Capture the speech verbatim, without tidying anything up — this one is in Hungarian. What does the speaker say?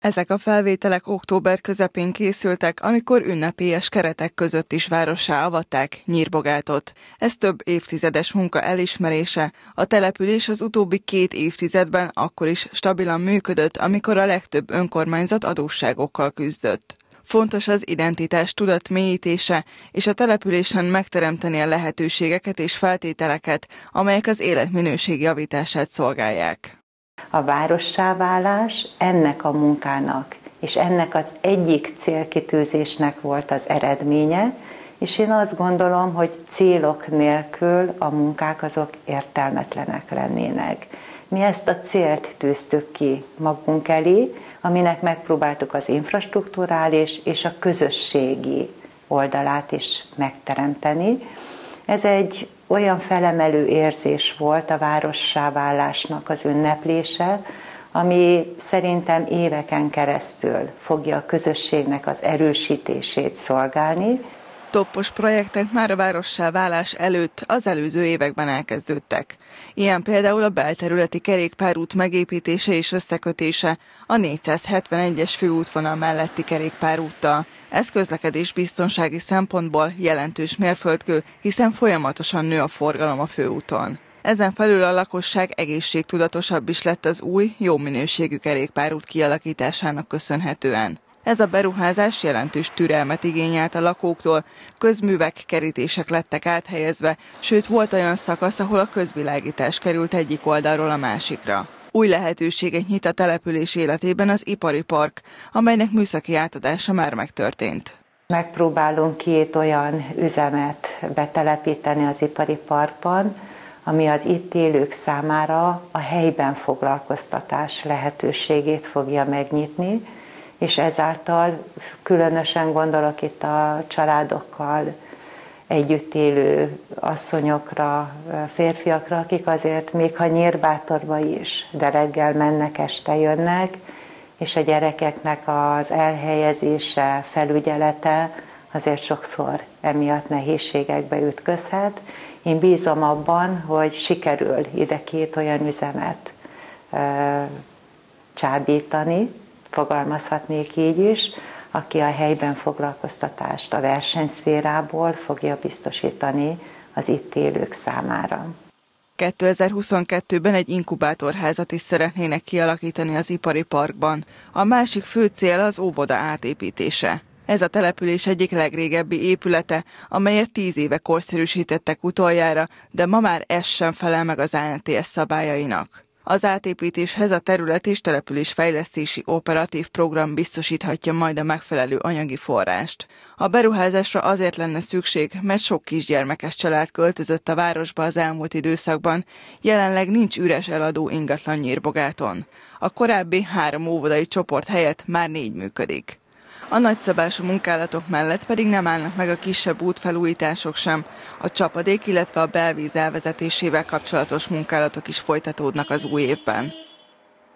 Ezek a felvételek október közepén készültek, amikor ünnepélyes keretek között is várossá avatták Nyírbogátot. Ez több évtizedes munka elismerése. A település az utóbbi két évtizedben akkor is stabilan működött, amikor a legtöbb önkormányzat adósságokkal küzdött. Fontos az identitás tudat mélyítése, és a településen megteremteni a lehetőségeket és feltételeket, amelyek az életminőség javítását szolgálják. A várossá válás ennek a munkának, és ennek az egyik célkitűzésnek volt az eredménye, és én azt gondolom, hogy célok nélkül a munkák azok értelmetlenek lennének. Mi ezt a célt tűztük ki magunk elé, aminek megpróbáltuk az infrastrukturális és a közösségi oldalát is megteremteni. Ez egy olyan felemelő érzés volt a várossá válásnak az ünneplése, ami szerintem éveken keresztül fogja a közösségnek az erősítését szolgálni. Toppos projektek már a várossá válás előtt az előző években elkezdődtek. Ilyen például a belterületi kerékpárút megépítése és összekötése a négyszázhetvenegyes főútvonal melletti kerékpárúttal. Ez közlekedésbiztonsági szempontból jelentős mérföldkő, hiszen folyamatosan nő a forgalom a főúton. Ezen felül a lakosság egészségtudatosabb is lett az új, jó minőségű kerékpárút kialakításának köszönhetően. Ez a beruházás jelentős türelmet igényelt a lakóktól, közművek, kerítések lettek áthelyezve, sőt volt olyan szakasz, ahol a közvilágítás került egyik oldalról a másikra. Új lehetőséget nyit a település életében az ipari park, amelynek műszaki átadása már megtörtént. Megpróbálunk két olyan üzemet betelepíteni az ipari parkban, ami az itt élők számára a helyben foglalkoztatás lehetőségét fogja megnyitni, és ezáltal különösen gondolok itt a családokkal együtt élő asszonyokra, férfiakra, akik azért még ha Nyírbátorba is, de reggel mennek, este jönnek, és a gyerekeknek az elhelyezése, felügyelete azért sokszor emiatt nehézségekbe ütközhet. Én bízom abban, hogy sikerül ide két olyan üzemet e, csábítani, fogalmazhatnék így is, aki a helyben foglalkoztatást a versenyszférából fogja biztosítani az itt élők számára. kétezer-huszonkettőben egy inkubátorházat is szeretnének kialakítani az ipari parkban. A másik fő cél az óvoda átépítése. Ez a település egyik legrégebbi épülete, amelyet tíz éve korszerűsítettek utoljára, de ma már ez sem felel meg az á en té es szabályainak. Az átépítéshez a terület és településfejlesztési operatív program biztosíthatja majd a megfelelő anyagi forrást. A beruházásra azért lenne szükség, mert sok kisgyermekes család költözött a városba az elmúlt időszakban, jelenleg nincs üres eladó ingatlan Nyírbogáton. A korábbi három óvodai csoport helyett már négy működik. A nagyszabású munkálatok mellett pedig nem állnak meg a kisebb útfelújítások sem. A csapadék, illetve a belvíz elvezetésével kapcsolatos munkálatok is folytatódnak az új évben.